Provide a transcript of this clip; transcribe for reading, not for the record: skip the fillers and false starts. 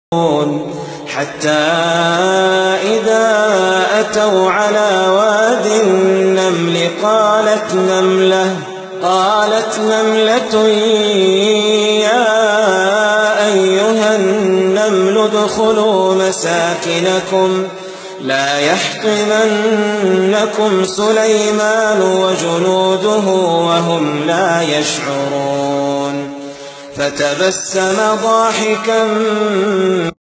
حتى إذا أتوا على واد النمل قالت نملة يا أيها النمل ادخلوا مساكنكم لا يحطمنكم سليمان وجنوده وهم لا يشعرون فتبسم ضاحكا